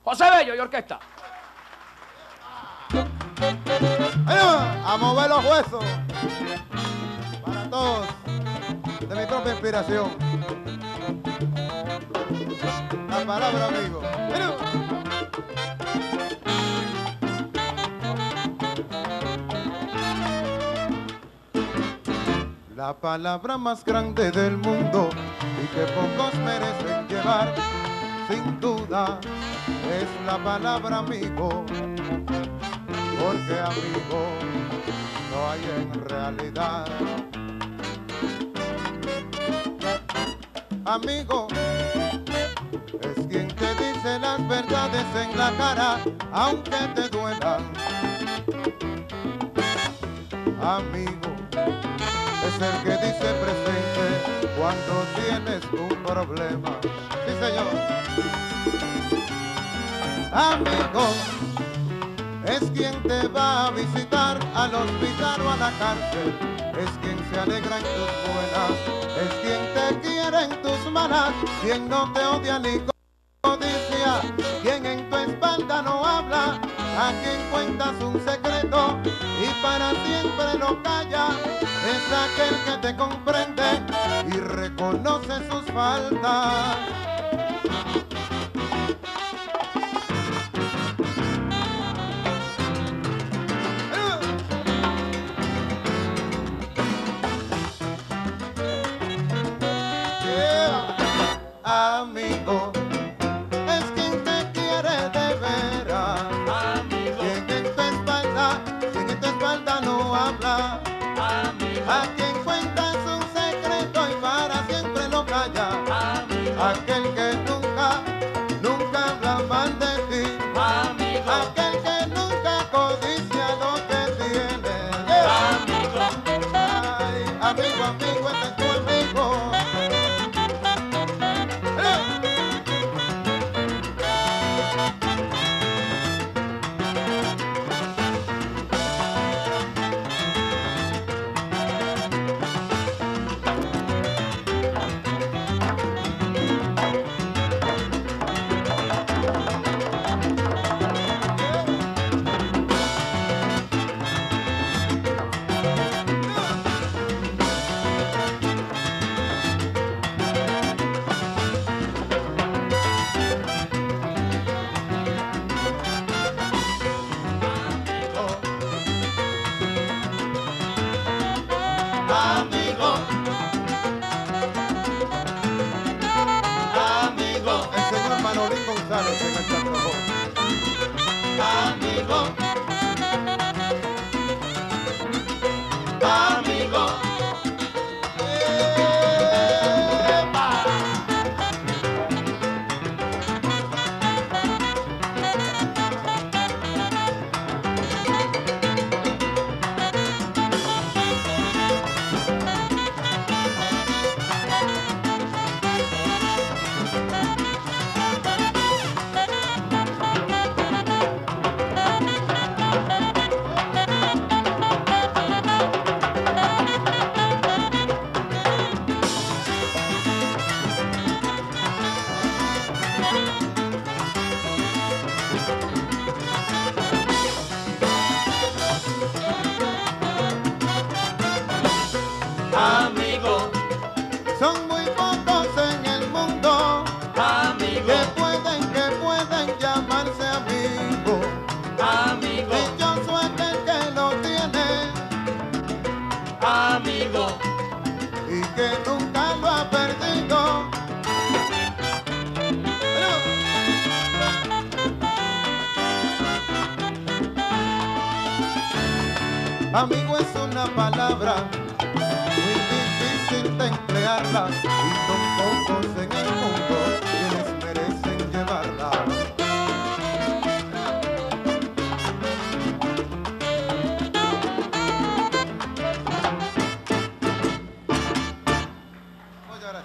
José Bello y orquesta. A mover los huesos. Para todos. De mi propia inspiración. La palabra, amigo. La palabra más grande del mundo y que pocos merecen llevar, sin duda, es la palabra amigo, porque amigo no hay en realidad. Amigo es quien te dice las verdades en la cara, aunque te duelan. Amigo es el que dice presente cuando tienes un problema. Sí, señor. Amigo es quien te va a visitar al hospital o a la cárcel. Es quien se alegra en tus buenas. Es quien te quiere en tus malas. Quien no te odia ni codicia. Quien en tu espalda no habla. A quien cuentas un secreto y para siempre lo calla. Es aquel que te comprende y reconoce sus faltas. Amigo es quien te quiere de veras. Amigo, quien en tu espalda no habla. Amigo, a quien cuentas un secreto y para siempre lo calla. Amigo, aquel que nunca habla mal de ti. Amigo, aquel que nunca codicia lo que tiene. Yeah. Amigo, ay, amigo, ese es tu amigo. Amigo, son muy pocos en el mundo. Amigo, que pueden llamarse amigo. Amigo, y yo soy aquel que lo tiene. Amigo, y que nunca lo ha perdido. Amigo es una palabra muy difícil de emplearla y son pocos en el mundo quienes merecen llevarla. Muchas gracias.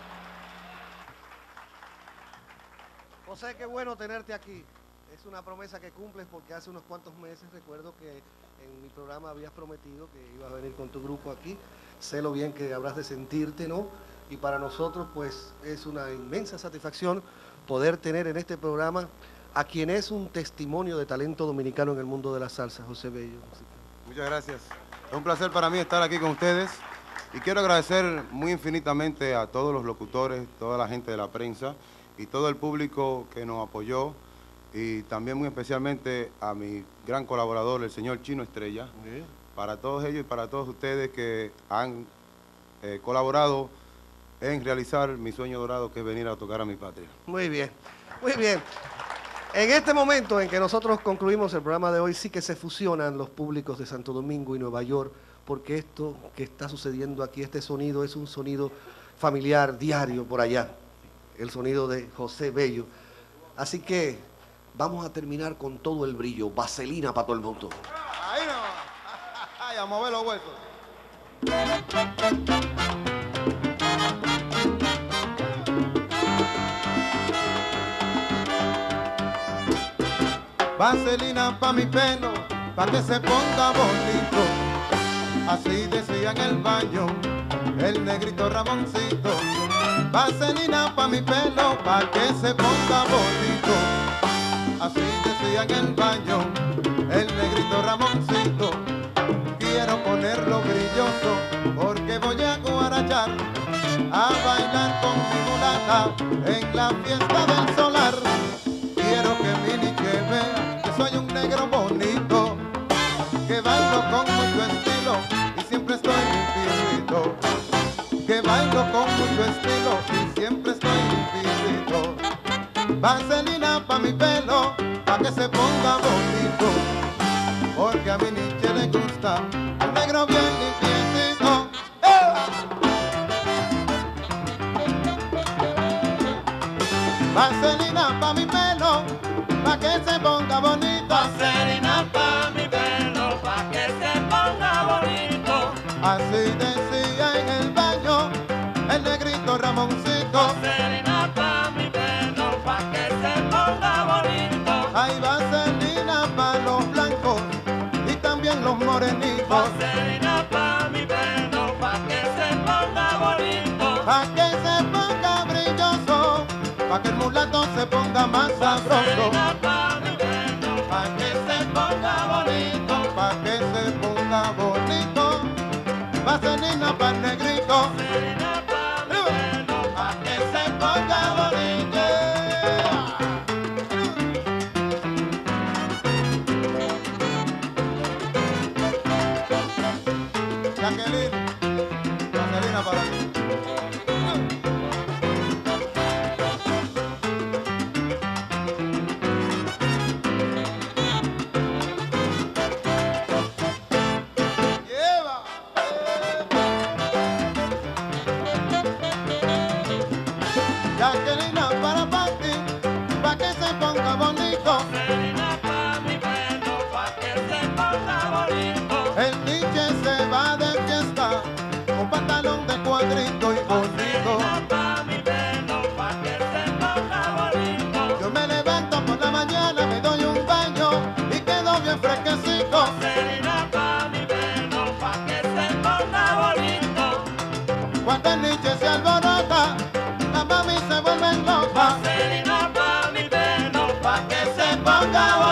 José, qué bueno tenerte aquí. Es una promesa que cumples porque hace unos cuantos meses recuerdo que en mi programa habías prometido que ibas a venir con tu grupo aquí. Sé lo bien que habrás de sentirte, ¿no? Y para nosotros, pues, es una inmensa satisfacción poder tener en este programa a quien es un testimonio de talento dominicano en el mundo de la salsa, José Bello. Muchas gracias. Es un placer para mí estar aquí con ustedes y quiero agradecer muy infinitamente a todos los locutores, toda la gente de la prensa y todo el público que nos apoyó y también muy especialmente a mi gran colaborador, el señor Chino Estrella, para todos ellos y para todos ustedes que han colaborado en realizar mi sueño dorado, que es venir a tocar a mi patria. Muy bien, muy bien. En este momento en que nosotros concluimos el programa de hoy, sí que se fusionan los públicos de Santo Domingo y Nueva York, porque esto que está sucediendo aquí, este sonido es un sonido familiar, diario, por allá, el sonido de José Bello. Así que vamos a terminar con todo el brillo, vaselina para todo el mundo. Ahí no, ay, a mover los huesos. Vaselina pa' mi pelo, pa' que se ponga bonito. Así decía en el baño el negrito Ramoncito. Vaselina pa' mi pelo, pa' que se ponga bonito. Así decía en el baño el negrito Ramoncito. Quiero ponerlo brilloso porque voy a guarachar, a bailar con mi mulata en la fiesta del solar. Quiero que mi niche vea que soy un negro bonito, que bailo con mucho estilo y siempre estoy limpiecito. Que bailo con mucho estilo y siempre estoy limpiecito. Vaselina pa' mi pelo, pa' que se ponga bonito, porque a mi niche le gusta un negro bien limpiecito. Vaselina pa' mi pelo, pa' que se ponga bonito. Vaselina pa' mi pelo, pa' que se ponga bonito. Así decía en el baño el negrito Ramoncito. Vaselina pa' mi pelo, pa' que se ponga bonito. Hay vaselina pa' los blancos y también los morenitos. Vaselina pa' mi pelo, pa' que se ponga bonito. Pa' que se ponga brilloso, pa' que el mulato se ponga más sabroso. Vaselina pa' mi pelo, Pa' que se ponga bonito, pa' que se ponga bonito. Vaselina pa' el negrito, vaselina pa' mi pelo, pa' que se ponga bonito. Jacqueline, vaselina para ti. Lleva. Jacqueline para Pati, pa' que se ponga bonito. vaselina pa' mi pelo, pa' que se ponga bonito. El niche se va de fiesta con pantalón de cuadrito y bonito. Vaselina pa' mi pelo, pa' que se ponga bonito. Yo me levanto por la mañana, me doy un baño y quedo bien fresquecito. Vaselina pa' mi pelo, pa' que se ponga bonito. Cuando el niche se alborota, la mami se vuelve loca. Vaselina pa' mi pelo, pa' que se Ponga